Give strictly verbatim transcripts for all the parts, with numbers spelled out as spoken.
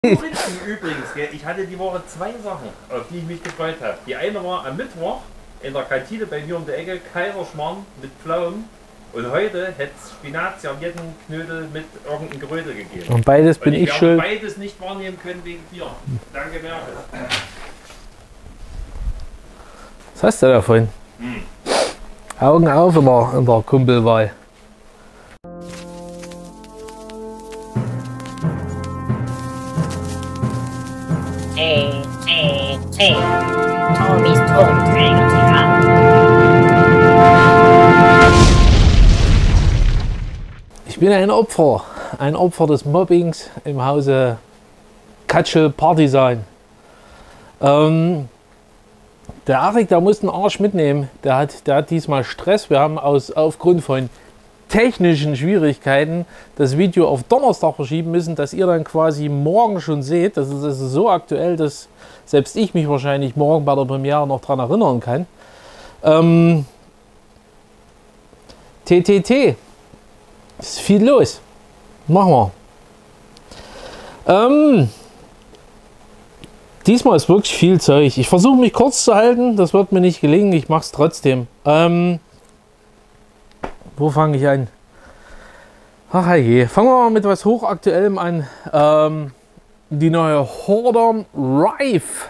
Übrigens, ich hatte die Woche zwei Sachen, auf die ich mich gefreut habe. Die eine war am Mittwoch in der Kantine bei mir um die Ecke, Kaiserschmarrn mit Pflaumen. Und heute hätte es Spinazie am jeden Knödel mit irgendeinem Gerödel gegeben. Und beides bin und ich, ich schuld. beides nicht wahrnehmen können wegen Bier. Danke, Merkel. Was hast du davon? Hm. Augen auf in der, in der Kumpelwahl. T, T, T. Tomis Tonträger-T V. Ich bin ein Opfer, ein Opfer des Mobbings im Hause Katschel Partisan. Ähm, der Arik, der muss den Arsch mitnehmen. Der hat, der hat diesmal Stress. Wir haben aus, aufgrund von technischen Schwierigkeiten das Video auf Donnerstag verschieben müssen, dass ihr dann quasi morgen schon seht. Das ist, das ist so aktuell, dass selbst ich mich wahrscheinlich morgen bei der Premiere noch daran erinnern kann. Ähm, T T T. Ist viel los. Machen wir. Ähm, diesmal ist wirklich viel Zeug. Ich versuche mich kurz zu halten. Das wird mir nicht gelingen. Ich mache es trotzdem. Ähm, wo fange ich an? Ach je. Fangen wir mal mit was Hochaktuellem an. Ähm, die neue Hordern Rife.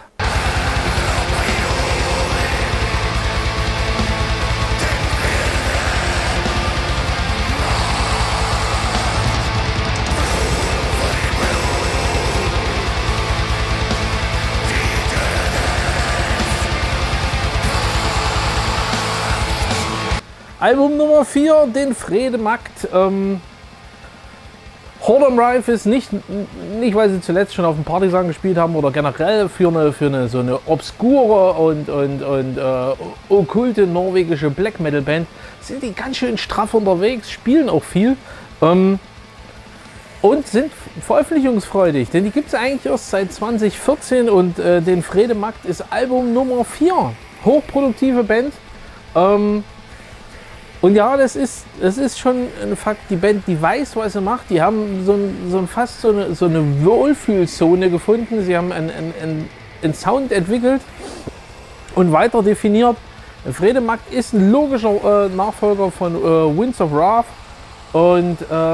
Album Nummer vier, den Fredemakt. Ähm, Hordern Rife ist nicht, nicht, weil sie zuletzt schon auf dem Partisan gespielt haben oder generell für eine, für eine so eine obskure und, und, und äh, okkulte norwegische Black Metal Band, sind die ganz schön straff unterwegs, spielen auch viel ähm, und sind veröffentlichungsfreudig, denn die gibt es eigentlich erst seit zwanzig vierzehn und äh, den Fredemakt ist Album Nummer vier. Hochproduktive Band. Ähm, Und ja, das ist, das ist schon ein Fakt. Die Band, die weiß, was sie macht. Die haben so, ein, so ein fast so eine, so eine Wohlfühlzone gefunden. Sie haben einen, einen, einen Sound entwickelt und weiter definiert. Fredemakt ist ein logischer äh, Nachfolger von äh, Winds of Wrath. Und äh,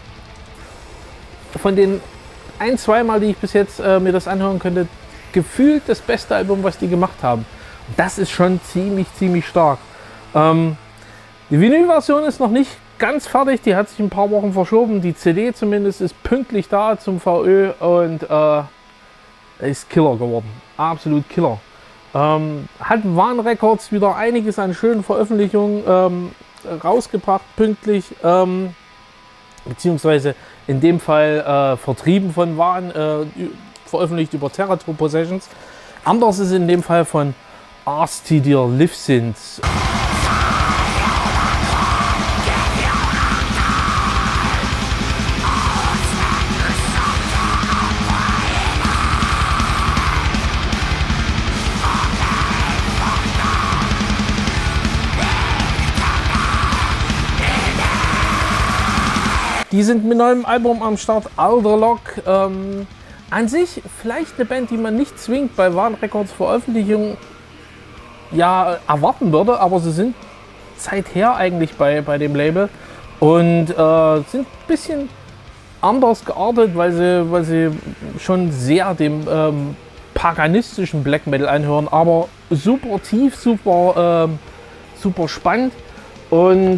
von den ein, zwei Mal, die ich bis jetzt äh, mir das anhören könnte, gefühlt das beste Album, was die gemacht haben. Das ist schon ziemlich, ziemlich stark. Ähm, Die Vinyl-Version ist noch nicht ganz fertig, die hat sich ein paar Wochen verschoben. Die C D zumindest ist pünktlich da zum V Ö und äh, ist Killer geworden. Absolut Killer. Ähm, hat Van Records wieder einiges an schönen Veröffentlichungen ähm, rausgebracht, pünktlich. Ähm, beziehungsweise in dem Fall äh, vertrieben von Van, äh, veröffentlicht über Terratro Possessions. Anders ist in dem Fall von Arstidir Livsins. Die sind mit neuem Album am Start, Alderlock. Ähm, an sich vielleicht eine Band, die man nicht zwingend bei Van Records Veröffentlichung ja, erwarten würde, aber sie sind seither eigentlich bei, bei dem Label und äh, sind ein bisschen anders geartet, weil sie, weil sie schon sehr dem ähm, paganistischen Black Metal anhören, aber super tief, super, ähm, super spannend. Und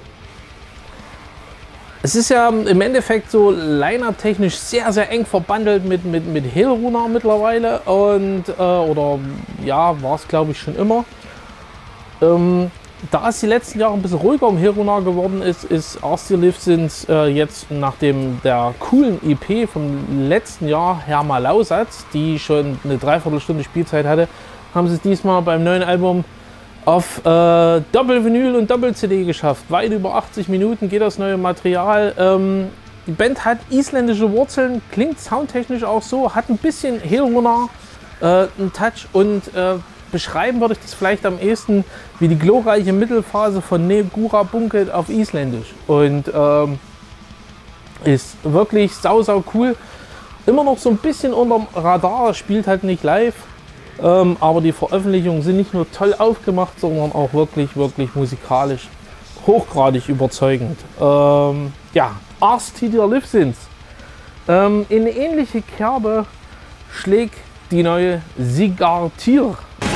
es ist ja im Endeffekt so line-up-technisch sehr, sehr eng verbandelt mit, mit, mit Helrunar mittlerweile. Und, äh, oder ja, war es glaube ich schon immer. Ähm, da es die letzten Jahre ein bisschen ruhiger um Helrunar geworden ist, ist Arstidir Livsins äh, jetzt nach dem der coolen E P vom letzten Jahr, Hermalausatz, die schon eine Dreiviertelstunde Spielzeit hatte, haben sie es diesmal beim neuen Album auf äh, Doppel-Vinyl und Doppel-C D geschafft. Weit über achtzig Minuten geht das neue Material. Ähm, die Band hat isländische Wurzeln, klingt soundtechnisch auch so, hat ein bisschen Helrunar, äh, einen Touch und äh, beschreiben würde ich das vielleicht am ehesten wie die glorreiche Mittelphase von Negura Bunket auf Isländisch. Und ähm, ist wirklich sau, sau cool. immer noch so ein bisschen unterm Radar, spielt halt nicht live. Ähm, aber die Veröffentlichungen sind nicht nur toll aufgemacht, sondern auch wirklich, wirklich musikalisch hochgradig überzeugend. Ähm, ja, Ars Titia Livsins. Ähm, in eine ähnliche Kerbe schlägt die neue Sigartyr.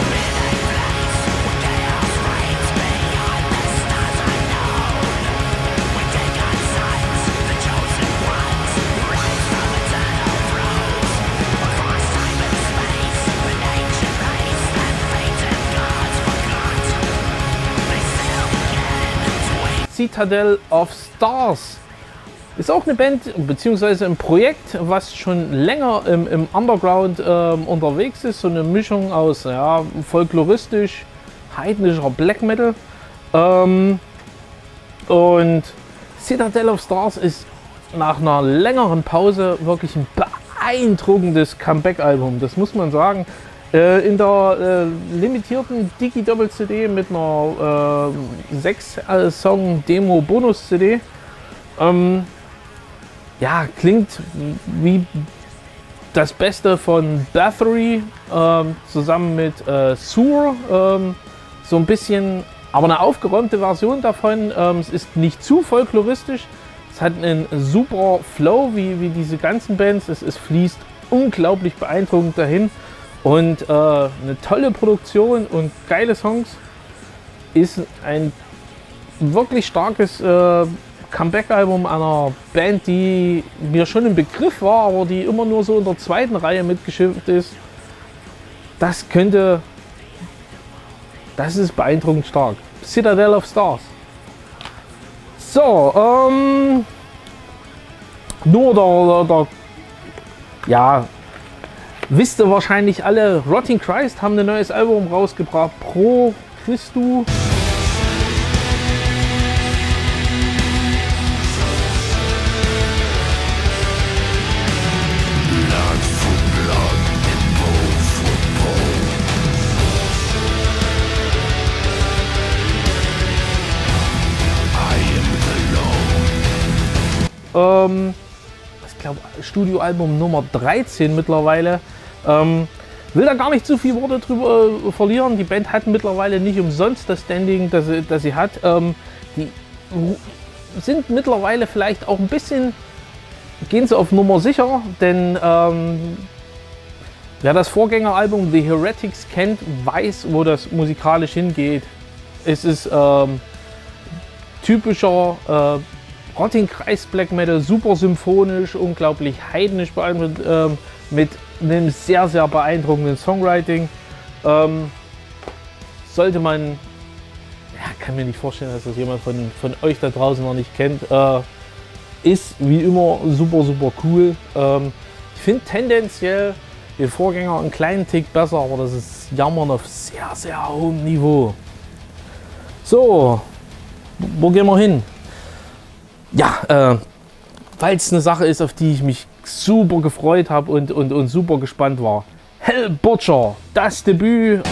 Citadel of Stars ist auch eine Band bzw. ein Projekt, was schon länger im, im Underground ähm, unterwegs ist. So eine Mischung aus ja, folkloristisch, heidnischer Black Metal. Ähm, und Citadel of Stars ist nach einer längeren Pause wirklich ein beeindruckendes Comeback-Album. Das muss man sagen. Äh, in der äh, limitierten Digi-Doppel-C D mit einer äh, sechs Song Demo-Bonus-C D. Ähm, ja, klingt wie das Beste von Bathory ähm, zusammen mit äh, Sur. Ähm, so ein bisschen, aber eine aufgeräumte Version davon. Ähm, es ist nicht zu folkloristisch. Es hat einen super Flow, wie, wie diese ganzen Bands. Es, es fließt unglaublich beeindruckend dahin. Und äh, eine tolle Produktion und geile Songs. Ist ein wirklich starkes äh, Comeback-Album einer Band, die mir schon ein Begriff war, aber die immer nur so in der zweiten Reihe mitgeschifft ist. Das könnte... Das ist beeindruckend stark. Citadel of Stars. So, ähm... Nur der... der, der ja... Wisst ihr wahrscheinlich alle, Rotting Christ haben ein neues Album rausgebracht, Pro Christu. Ähm, ich glaube Studioalbum Nummer dreizehn mittlerweile. Ähm, will da gar nicht zu viele Worte drüber äh, verlieren. Die Band hat mittlerweile nicht umsonst das Standing, das, das sie hat. Ähm, die sind mittlerweile vielleicht auch ein bisschen, gehen sie auf Nummer sicher, denn ähm, wer das Vorgängeralbum The Heretics kennt, weiß, wo das musikalisch hingeht. Es ist ähm, typischer äh, Rotting Christ Black Metal, super symphonisch, unglaublich heidnisch beeindruckend, ähm, mit einem sehr, sehr beeindruckenden Songwriting. Ähm, sollte man, ja, kann mir nicht vorstellen, dass das jemand von, von euch da draußen noch nicht kennt, äh, ist wie immer super, super cool. Ähm, ich finde tendenziell den Vorgänger einen kleinen Tick besser, aber das ist Jammern auf sehr, sehr hohem Niveau. So, wo gehen wir hin? Ja, äh, weil es eine Sache ist, auf die ich mich super gefreut habe und, und, und super gespannt war. Hell Butcher, das Debüt.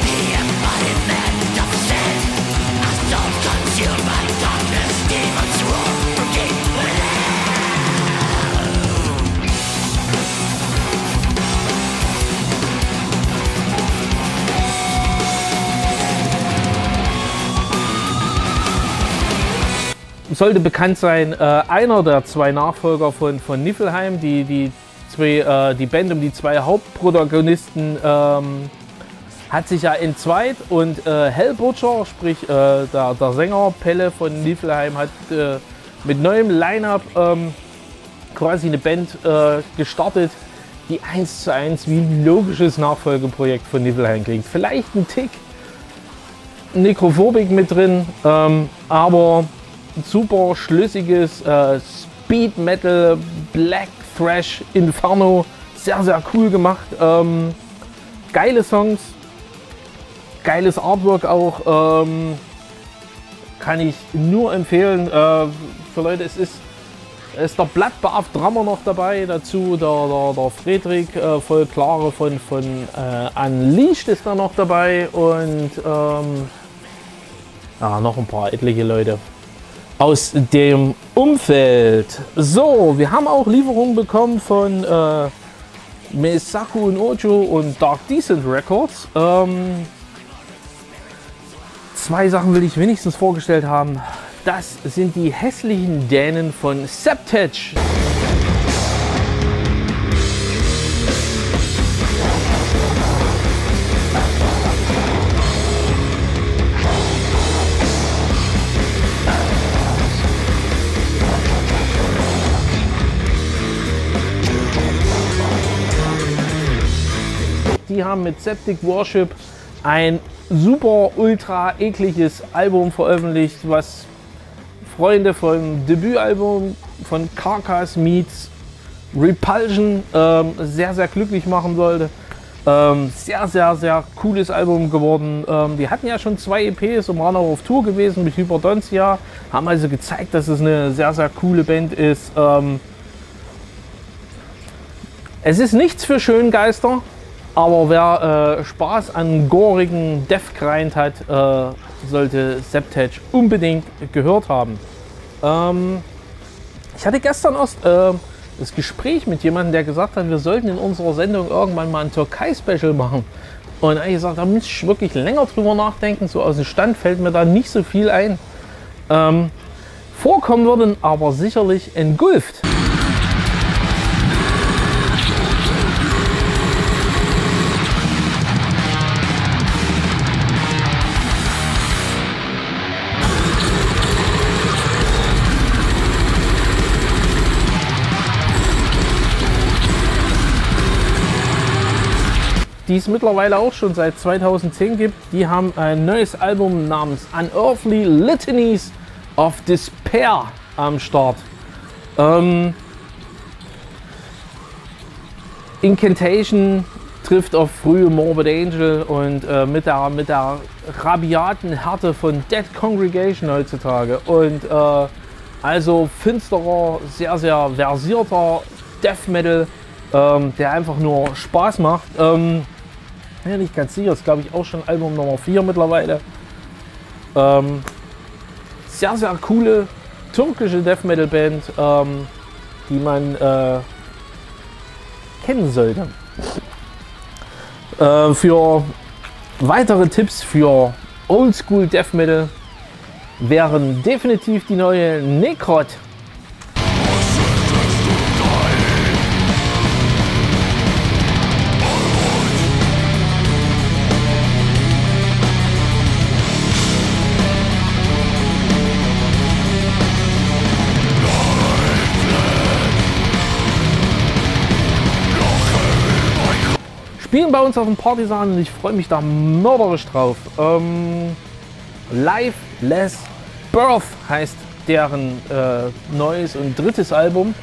Sollte bekannt sein, äh, einer der zwei Nachfolger von, von Niflheim, die, die, zwei, äh, die Band um die zwei Hauptprotagonisten ähm, hat sich ja entzweit und äh, Hell Butcher, sprich äh, der, der Sänger Pelle von Niflheim, hat äh, mit neuem Line-Up ähm, quasi eine Band äh, gestartet, die eins zu eins wie ein logisches Nachfolgeprojekt von Niflheim klingt. Vielleicht ein Tick Necrophobik mit drin, ähm, aber super schlüssiges äh, Speed Metal, Black Thrash, Inferno, sehr, sehr cool gemacht. Ähm, geile Songs, geiles Artwork auch, ähm, kann ich nur empfehlen. Äh, für Leute, es ist, es ist der Bloodbath Drummer noch dabei, dazu der, der, der Friedrich äh, voll klare von, von äh, Unleashed ist da noch dabei und ähm, ja, noch ein paar etliche Leute aus dem Umfeld. So, wir haben auch Lieferungen bekommen von äh, Meisaku und Ojo und Dark Descent Records. Ähm, zwei Sachen will ich wenigstens vorgestellt haben. Das sind die hässlichen Dänen von Septage. Die haben mit Septic Worship ein super ultra ekliges Album veröffentlicht, was Freunde vom Debütalbum von Carcass Meets Repulsion ähm, sehr, sehr glücklich machen sollte. Ähm, sehr, sehr, sehr cooles Album geworden. Ähm, die hatten ja schon zwei E Ps und waren auch auf Tour gewesen mit Hyperdontia. Haben also gezeigt, dass es eine sehr, sehr coole Band ist. Ähm, es ist nichts für Schöngeister. Aber wer äh, Spaß an gorigen Death Grind hat, äh, sollte Septage unbedingt gehört haben. Ähm, ich hatte gestern erst äh, das Gespräch mit jemandem, der gesagt hat, wir sollten in unserer Sendung irgendwann mal ein Türkei-Special machen. Und er hat gesagt, da muss ich wirklich länger drüber nachdenken. So aus dem Stand fällt mir da nicht so viel ein. Ähm, vorkommen würden aber sicherlich Engulfed. Die es mittlerweile auch schon seit zweitausendzehn gibt. Die haben ein neues Album namens Unearthly Litanies of Despair am Start. Ähm, Incantation trifft auf frühe Morbid Angel und äh, mit, der, mit der rabiaten Härte von Dead Congregation heutzutage. Und äh, also finsterer, sehr, sehr versierter Death Metal, ähm, der einfach nur Spaß macht. Ähm, Ja, nicht ganz sicher, ist glaube ich auch schon Album Nummer vier mittlerweile. Ähm, sehr, sehr coole türkische Death Metal Band, ähm, die man äh, kennen sollte. Äh, für weitere Tipps für Oldschool Death Metal wären definitiv die neue Necrot. Spielen bei uns auf dem Partisan und ich freue mich da mörderisch drauf. Ähm, Lifeless Birth heißt deren äh, neues und drittes Album.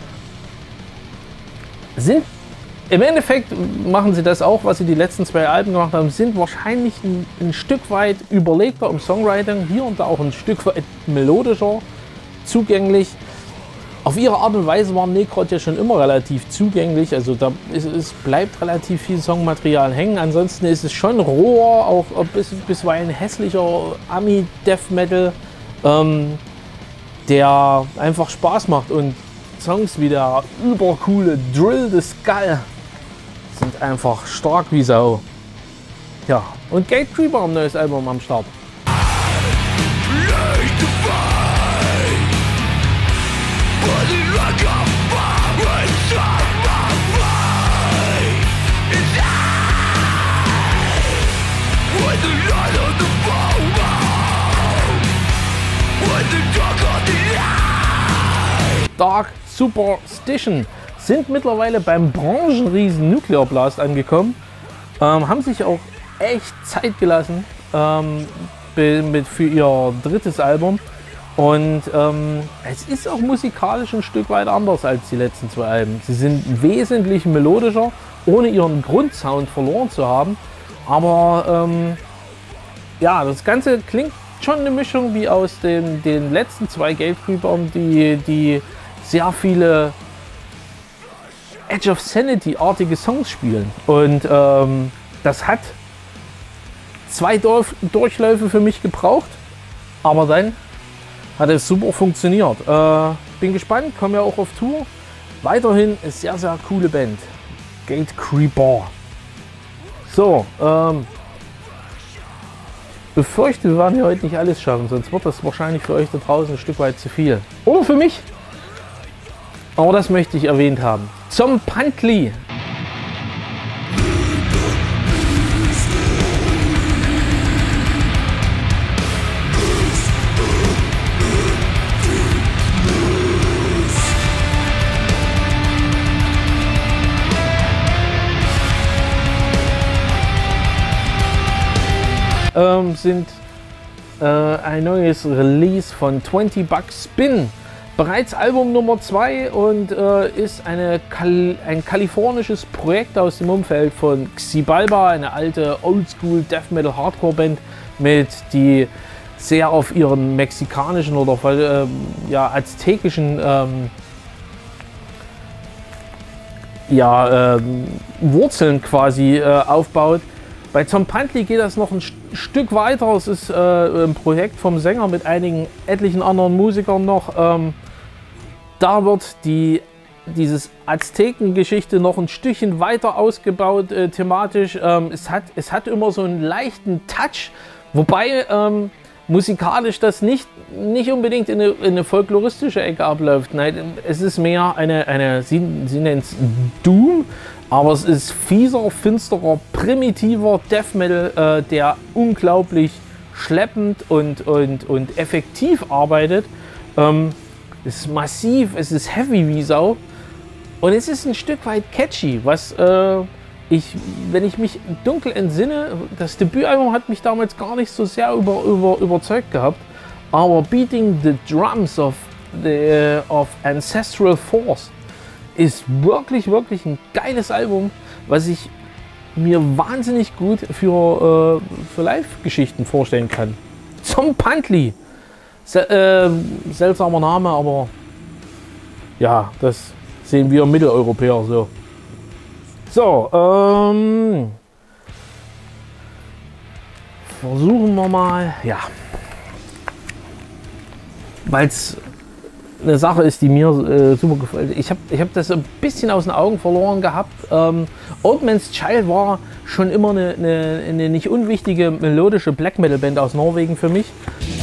Sind im Endeffekt machen sie das auch, was sie die letzten zwei Alben gemacht haben, sind wahrscheinlich ein, ein Stück weit überlegter im Songwriting, hier und da auch ein Stück weit melodischer zugänglich. Auf ihre Art und Weise war Necrot ja schon immer relativ zugänglich, also da ist, es bleibt relativ viel Songmaterial hängen. Ansonsten ist es schon roher, auch bis, bisweilen hässlicher Ami-Death Metal, ähm, der einfach Spaß macht. Und Songs wie der übercoole Drill the Skull sind einfach stark wie Sau. Ja, und Gatecreeper haben ein neues Album am Start. Dark Superstition sind mittlerweile beim Branchenriesen Nuclear Blast angekommen, ähm, haben sich auch echt Zeit gelassen ähm, mit, für ihr drittes Album und ähm, es ist auch musikalisch ein Stück weit anders als die letzten zwei Alben. Sie sind wesentlich melodischer, ohne ihren Grundsound verloren zu haben, aber ähm, ja, das Ganze klingt schon eine Mischung wie aus den, den letzten zwei Gatecreepern, die, die sehr viele Edge of Sanity-artige Songs spielen. Und ähm, das hat zwei Durf Durchläufe für mich gebraucht, aber dann hat es super funktioniert. Äh, bin gespannt, komme ja auch auf Tour. Weiterhin eine sehr, sehr coole Band. Gate Creeper. So, ähm, befürchte, wir werden hier heute nicht alles schaffen, sonst wird das wahrscheinlich für euch da draußen ein Stück weit zu viel. Oder für mich. Aber das möchte ich erwähnt haben. Zum Pantli. Ähm, sind äh, ein neues Release von zwanzig Bucks Spin. Bereits Album Nummer zwei und äh, ist eine Kal ein kalifornisches Projekt aus dem Umfeld von Xibalba, eine alte Oldschool Death Metal Hardcore Band, mit die sehr auf ihren mexikanischen oder äh, ja, aztekischen ähm, ja, äh, Wurzeln quasi äh, aufbaut. Bei Tom Pantli geht das noch ein St Stück weiter. Es ist äh, ein Projekt vom Sänger mit einigen etlichen anderen Musikern noch. Ähm, da wird die, dieses Aztekengeschichte noch ein Stückchen weiter ausgebaut äh, thematisch. Ähm, es, hat, es hat immer so einen leichten Touch, wobei ähm, musikalisch das nicht, nicht unbedingt in eine, in eine folkloristische Ecke abläuft. Nein, es ist mehr eine, eine sie, sie nennt es Doom, aber es ist fieser, finsterer, primitiver Death Metal, äh, der unglaublich schleppend und, und, und effektiv arbeitet. Ähm, es ist massiv, es ist heavy wie Sau und es ist ein Stück weit catchy, was äh, ich, wenn ich mich dunkel entsinne, das Debütalbum hat mich damals gar nicht so sehr über, über, überzeugt gehabt, aber Beating the Drums of, the, of Ancestral Force ist wirklich, wirklich ein geiles Album, was ich mir wahnsinnig gut für, äh, für Live-Geschichten vorstellen kann. Zum Pantli. Se äh, seltsamer Name, aber ja, das sehen wir Mitteleuropäer so. So, ähm, versuchen wir mal, ja, weil es eine Sache ist, die mir äh, super gefällt. Ich habe ich hab das ein bisschen aus den Augen verloren gehabt. Ähm, Old Man's Child war schon immer eine, eine, eine nicht unwichtige melodische Black Metal Band aus Norwegen für mich.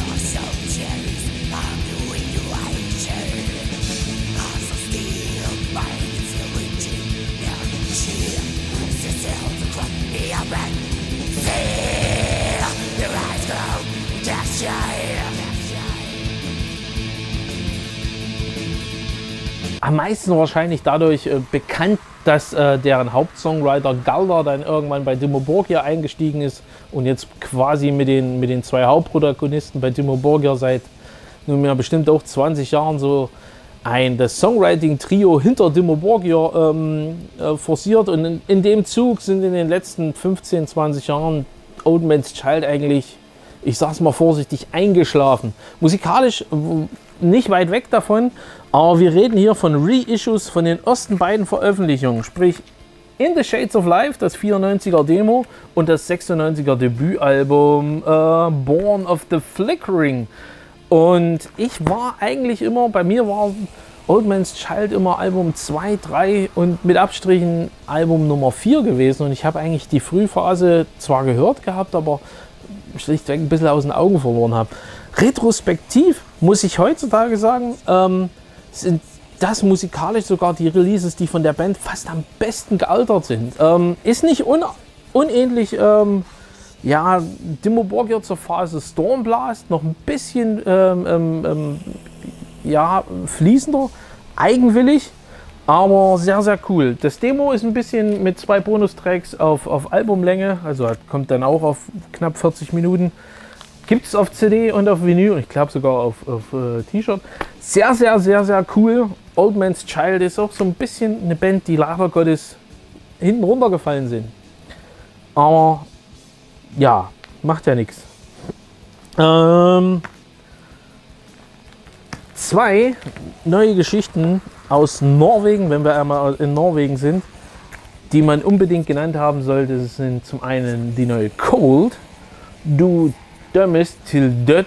Am meisten wahrscheinlich dadurch äh, bekannt, dass äh, deren Hauptsongwriter Galder dann irgendwann bei Dimmu Borgir eingestiegen ist und jetzt quasi mit den, mit den zwei Hauptprotagonisten bei Dimmu Borgir seit nunmehr bestimmt auch zwanzig Jahren so ein das Songwriting-Trio hinter Dimmu Borgir ähm, äh, forciert, und in, in dem Zug sind in den letzten fünfzehn, zwanzig Jahren Old Man's Child eigentlich, ich sag's mal vorsichtig, eingeschlafen. Musikalisch nicht weit weg davon, aber wir reden hier von Reissues von den ersten beiden Veröffentlichungen, sprich In the Shades of Life, das vierundneunziger Demo, und das sechsundneunziger Debütalbum äh, Born of the Flickering. Und ich war eigentlich immer, bei mir war Old Man's Child immer Album zwei, drei und mit Abstrichen Album Nummer vier gewesen, und ich habe eigentlich die Frühphase zwar gehört gehabt, aber schlichtweg ein bisschen aus den Augen verloren habe. Retrospektiv muss ich heutzutage sagen, ähm, sind das musikalisch sogar die Releases, die von der Band fast am besten gealtert sind. Ähm, ist nicht un unähnlich, ähm, ja, Dimmu Borgir zur Phase Stormblast, noch ein bisschen ähm, ähm, ja, fließender, eigenwillig, aber sehr, sehr cool. Das Demo ist ein bisschen mit zwei Bonustracks auf, auf Albumlänge, also kommt dann auch auf knapp vierzig Minuten. Gibt es auf C D und auf Vinyl und ich glaube sogar auf, auf äh, T-Shirt. Sehr, sehr, sehr, sehr cool. Old Man's Child ist auch so ein bisschen eine Band, die leider Gottes hinten runtergefallen sind. Aber ja, macht ja nichts. Ähm, zwei neue Geschichten aus Norwegen, wenn wir einmal in Norwegen sind, die man unbedingt genannt haben sollte. Das sind zum einen die neue Cold, Du Dømmes til Død.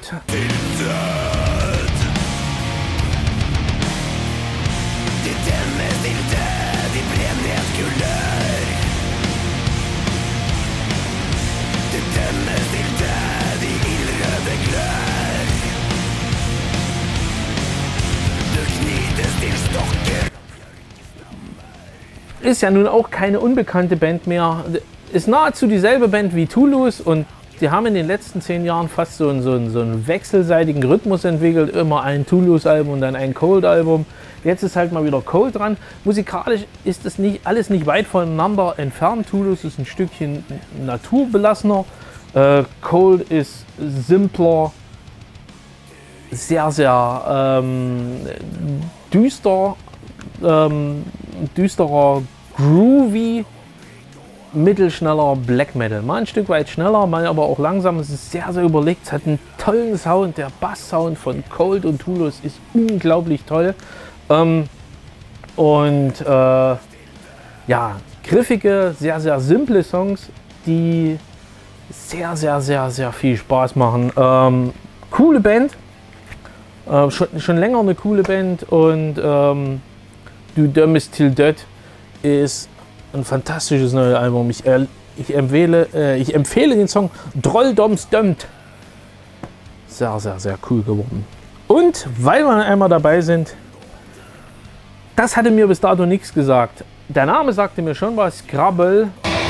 ist ja nun auch keine unbekannte Band mehr. Ist nahezu dieselbe Band wie Toulouse und die haben in den letzten zehn Jahren fast so einen, so einen, so einen wechselseitigen Rhythmus entwickelt. Immer ein Toulouse-Album und dann ein Cold-Album. Jetzt ist halt mal wieder Cold dran. Musikalisch ist das nicht, alles nicht weit voneinander entfernt. Toulouse ist ein Stückchen naturbelassener. Äh, Cold ist simpler, sehr, sehr ähm, düster, ähm, düsterer, groovy, mittelschneller Black Metal. Mal ein Stück weit schneller, mal aber auch langsam. Es ist sehr, sehr überlegt. Es hat einen tollen Sound. Der Bass-Sound von Cold und Toulouse ist unglaublich toll. Ähm, und äh, ja, griffige, sehr, sehr simple Songs, die sehr, sehr, sehr, sehr viel Spaß machen. Ähm, coole Band. Äh, schon, schon länger eine coole Band und ähm, Du Dömmes Till Död ist ein fantastisches neues Album. Ich, äh, ich, empfehle, äh, ich empfehle den Song Drolldoms Dömt. Sehr, sehr, sehr cool geworden. Und weil wir einmal dabei sind, das hatte mir bis dato nichts gesagt. Der Name sagte mir schon was, Krabbel.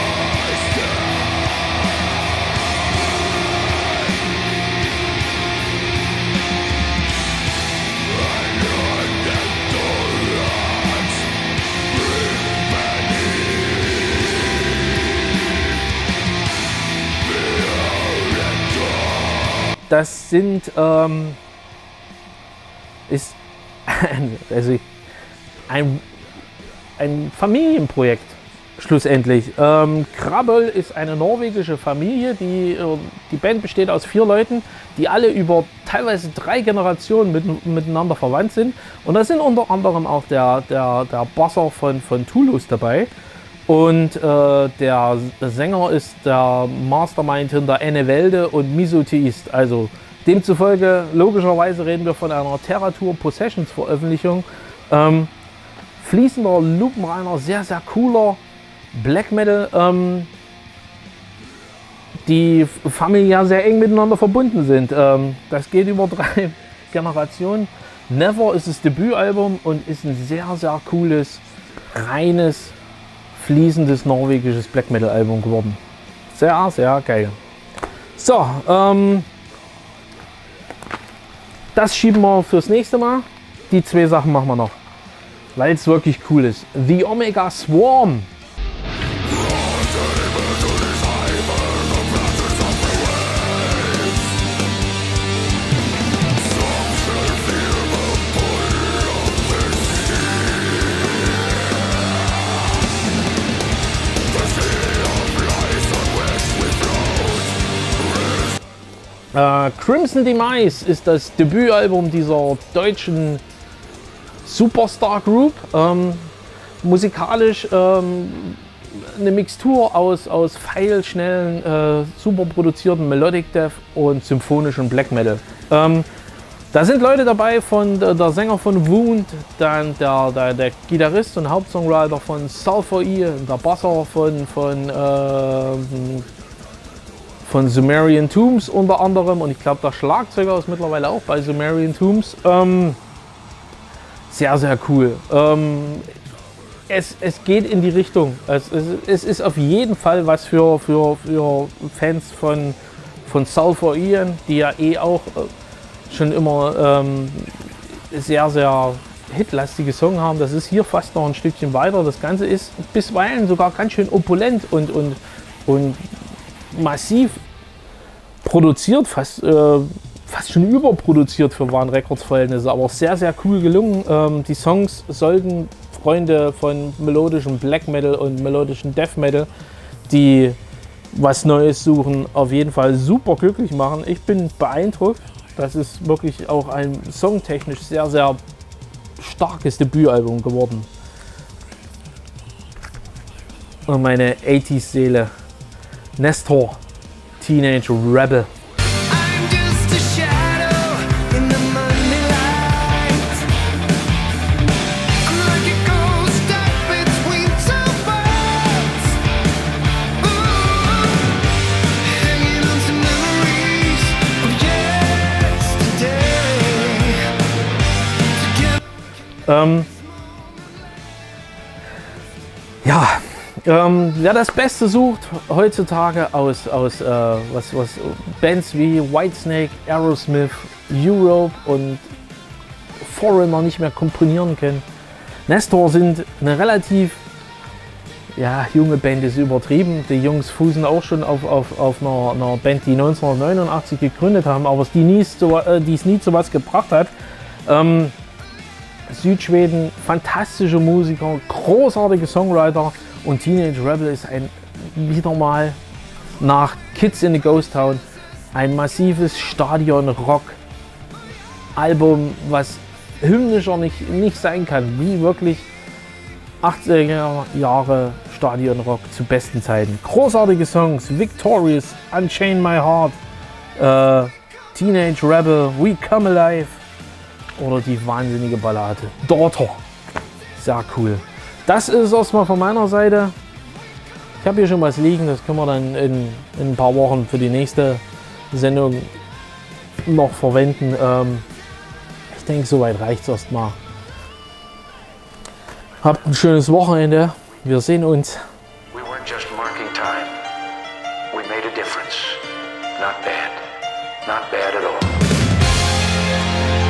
Das sind, ähm, ist also ein, ein Familienprojekt schlussendlich. Ähm, Krabbel ist eine norwegische Familie, die, die Band besteht aus vier Leuten, die alle über teilweise drei Generationen mit, miteinander verwandt sind. Und da sind unter anderem auch der, der, der Basser von, von Toulouse dabei. Und äh, der Sänger ist der Mastermind hinter Enne Welde und Misotheist. Also demzufolge, logischerweise reden wir von einer Terratur Possessions Veröffentlichung. Ähm, fließender, lupenreiner, sehr, sehr cooler Black Metal, ähm, die familiär sehr eng miteinander verbunden sind. Ähm, das geht über drei Generationen. Never ist das Debütalbum und ist ein sehr, sehr cooles, reines, fließendes norwegisches Black Metal Album geworden. Sehr, sehr geil. So, ähm, das schieben wir fürs nächste Mal. Die zwei Sachen machen wir noch, weil es wirklich cool ist. The Omega Swarm. Äh, Crimson Demise ist das Debütalbum dieser deutschen Superstar Group. Ähm, musikalisch ähm, eine Mixtur aus, aus feilschnellen, äh, super produzierten Melodic Death und symphonischen Black Metal. Ähm, da sind Leute dabei, von der, der Sänger von Wound, dann der, der, der Gitarrist und Hauptsongwriter von Sulphur E, der Basser von, von äh, von Sumerian Tombs unter anderem und ich glaube der Schlagzeuger ist mittlerweile auch bei Sumerian Tombs. Ähm, sehr, sehr cool. Ähm, es, es geht in die Richtung. Es, es, es ist auf jeden Fall was für, für, für Fans von, von Sulphur Ian, die ja eh auch äh, schon immer ähm, sehr, sehr hitlastige Songs haben. Das ist hier fast noch ein Stückchen weiter. Das Ganze ist bisweilen sogar ganz schön opulent und, und, und massiv produziert, fast, äh, fast schon überproduziert für Warn Records Verhältnisse, aber sehr, sehr cool gelungen. Ähm, die Songs sollten Freunde von melodischem Black Metal und melodischem Death Metal, die was Neues suchen, auf jeden Fall super glücklich machen. Ich bin beeindruckt. Das ist wirklich auch ein songtechnisch sehr, sehr starkes Debütalbum geworden. Und meine achtziger Seele. Nestor, Teenage Rebel. Ähm, ja, Ähm, wer das Beste sucht heutzutage aus, aus äh, was, was Bands wie Whitesnake, Aerosmith, Europe und Foreigner nicht mehr komponieren können. Nestor sind eine relativ ja, junge Band, ist übertrieben. Die Jungs fußen auch schon auf, auf, auf einer, einer Band, die neunzehnhundertneunundachtzig gegründet haben, aber die nie so, äh, die es nie zu was gebracht hat. Ähm, Südschweden, fantastische Musiker, großartige Songwriter und Teenage Rebel ist ein wieder mal nach Kids in the Ghost Town ein massives Stadion-Rock-Album, was hymnischer nicht, nicht sein kann, wie wirklich achtziger Jahre Stadionrock zu besten Zeiten. Großartige Songs, Victorious, Unchain My Heart, äh, Teenage Rebel, We Come Alive oder die wahnsinnige Ballade Daughter. Sehr cool. Das ist es erstmal von meiner Seite. Ich habe hier schon was liegen, das können wir dann in, in ein paar Wochen für die nächste Sendung noch verwenden. Ähm, ich denke, soweit reicht es erstmal. Habt ein schönes Wochenende. Wir sehen uns. We weren't just marking time. We made a difference. Not bad. Not bad at all.